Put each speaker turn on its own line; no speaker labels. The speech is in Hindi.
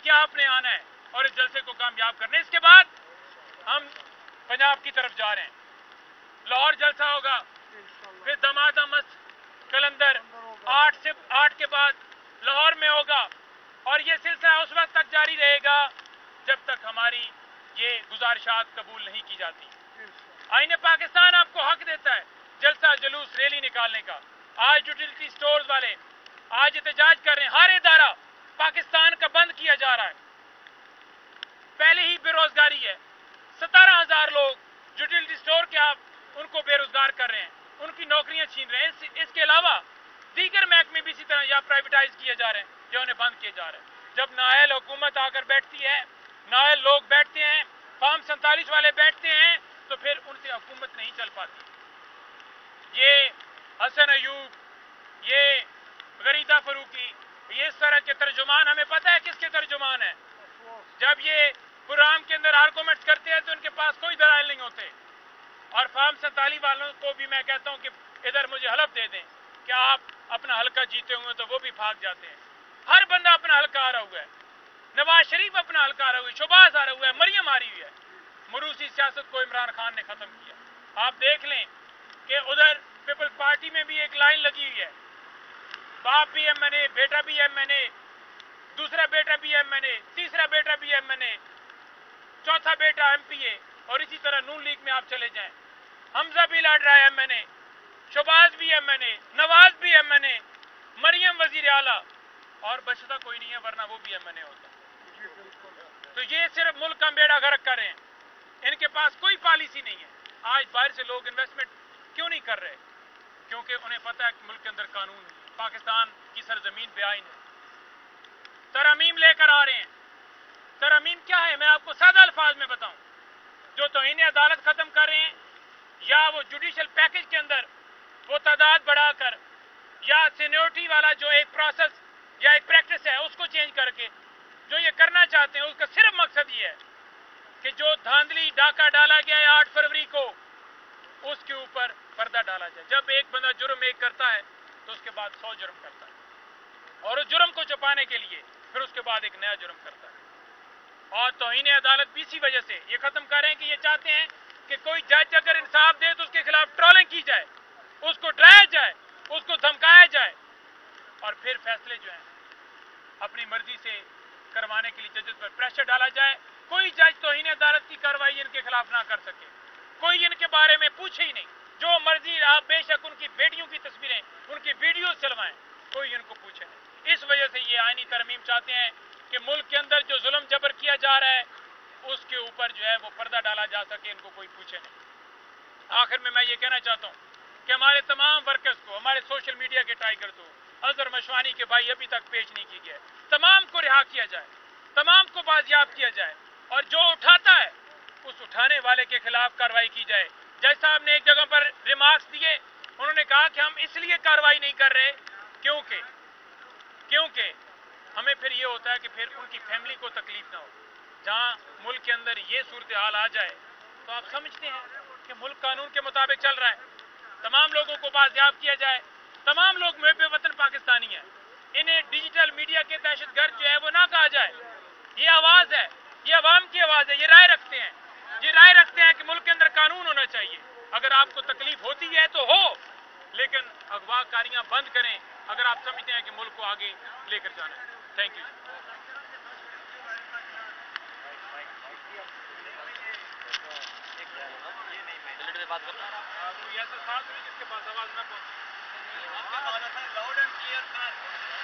कि आपने आना है और इस जलसे को कामयाब करना है। इसके बाद हम पंजाब की तरफ जा रहे हैं, लाहौर जलसा होगा, फिर दमादम कलंदर 8 के बाद लाहौर में होगा और ये सिलसिला उस वक्त तक जारी रहेगा जब तक हमारी ये गुजारिशात कबूल नहीं की जाती। आईने पाकिस्तान आपको हक देता है जलसा जुलूस रैली निकालने का। आज यूटिलिटी स्टोर्स वाले आज एहतजाज कर रहे हैं, हर इदारा पाकिस्तान का बंद किया जा रहा है। पहले ही बेरोजगारी है, 17,000 लोग यूटिलिटी स्टोर के आप उनको बेरोजगार कर रहे हैं, उनकी नौकरियां छीन रहे हैं। इसके अलावा दीगर महकमे भी इसी तरह या प्राइवेटाइज किए जा रहे हैं या उन्हें बंद किए जा रहे हैं। जब नाअहल हुकूमत आकर बैठती है, नाअहल लोग बैठते हैं, फार्म 47 वाले बैठते हैं, तो फिर उनसे हुकूमत नहीं चल पाती। ये हसन अयूब, ये गरीदा फरूकी, ये इस तरह के तर्जुमान, हमें पता है किसके तर्जुमान है। जब ये कुरान के अंदर आर्गूमेंट्स करते हैं तो उनके पास कोई दलाइल नहीं होते। और फार्म 47 वालों को भी मैं कहता हूं कि इधर मुझे हलफ दे दें कि आप अपना हल्का जीते हुए तो वो भी भाग जाते हैं। हर बंदा अपना हल्का हारा हुआ है, नवाज शरीफ अपना हल्का हारा हुआ है, शोबाज हारा हुआ है, मरियम हारी हुई है। मरूसी सियासत को इमरान खान ने खत्म किया। आप देख लें कि उधर पीपल्स पार्टी में भी एक लाइन लगी हुई है, बाप भी एमएनए, बेटा भी एमएनए, दूसरा बेटा भी एमएनए, तीसरा बेटा भी एमएनए, चौथा बेटा एमपीए, और इसी तरह नून लीग में आप चले जाएं, हमजा भी लड़ रहा है एमएनए, शोबाज भी एमएनए, नवाज भी एमएनए, मरियम वजीर आला, और बचता कोई नहीं है वरना वो भी एमएनए होता। तो ये सिर्फ मुल्क का बेड़ा गर्क कर रहे हैं, इनके पास कोई पॉलिसी नहीं है। आज बाहर से लोग इन्वेस्टमेंट क्यों नहीं कर रहे? क्योंकि उन्हें पता है कि मुल्क के अंदर कानून है, पाकिस्तान की सरजमीन पे आईन है। तरमीम लेकर आ रहे हैं। तरमीम क्या है मैं आपको सादा अल्फाज में बताऊं, जो तौहीन अदालत खत्म कर रहे हैं, या वो जुडिशल पैकेज के अंदर वो तादाद बढ़ाकर, या सीनियोरिटी वाला जो एक प्रोसेस या एक प्रैक्टिस है उसको चेंज करके जो ये करना चाहते हैं, उसका सिर्फ मकसद ये है कि जो धांधली डाका डाला गया है 8 फरवरी को, उसके ऊपर पर्दा डाला जाए। जब एक बंदा जुर्म एक करता है तो उसके बाद 100 जुर्म करता है, और उस जुर्म को छुपाने के लिए फिर उसके बाद एक नया जुर्म करता है। और तौहीन अदालत भी इसी वजह से ये खत्म कर रहे हैं कि ये चाहते हैं कि कोई जज अगर इंसाफ दे तो उसके खिलाफ ट्रोलिंग की जाए, उसको डराया जाए, उसको धमकाया जाए, और फिर फैसले जो हैं अपनी मर्जी से करवाने के लिए जजेस पर प्रेशर डाला जाए। कोई जज तौहीन अदालत की कार्रवाई इनके खिलाफ ना कर सके, कोई इनके बारे में पूछे ही नहीं, जो मर्जी आप बेशक उनकी बेटियों की तस्वीरें, उनकी वीडियो चलवाएं, कोई इनको पूछे नहीं। इस वजह से ये आईनी तरमीम चाहते हैं कि मुल्क के अंदर जो जुल्म जबर किया जा रहा है उसके ऊपर जो है वो पर्दा डाला जा सके, इनको कोई पूछे नहीं। आखिर में मैं ये कहना चाहता हूँ कि हमारे तमाम वर्कर्स को, हमारे सोशल मीडिया के टाइगर को, अजहर मशवानी के भाई अभी तक पेश नहीं की गया, तमाम को रिहा किया जाए, तमाम को बाजियाब किया जाए, और जो उठाता है उस उठाने वाले के खिलाफ कार्रवाई की जाए। जज साहब ने एक जगह पर रिमार्क्स दिए, उन्होंने कहा कि हम इसलिए कार्रवाई नहीं कर रहे क्योंकि हमें फिर ये होता है कि फिर उनकी फैमिली को तकलीफ ना हो। जहां मुल्क के अंदर ये सूरत हाल आ जाए तो आप समझते हैं कि मुल्क कानून के मुताबिक चल रहा है, तमाम लोगों को बाजियाब किया जाए, तमाम लोग मुहब्बे वतन पाकिस्तानी हैं, इन्हें डिजिटल मीडिया के दहशतगर्द जो है वो ना कहा जाए। ये आवाज है, ये अवाम की आवाज है, ये राय रखते हैं कि मुल्क के अंदर कानून होना चाहिए। अगर आपको तकलीफ होती है तो हो, लेकिन अगवाकारियां बंद करें अगर आप समझते हैं कि मुल्क को आगे लेकर जाना है। Thank you. बात करना कोई ऐसा साथ में जिसके पास आवाज ना पहुंचे। Loud and clear.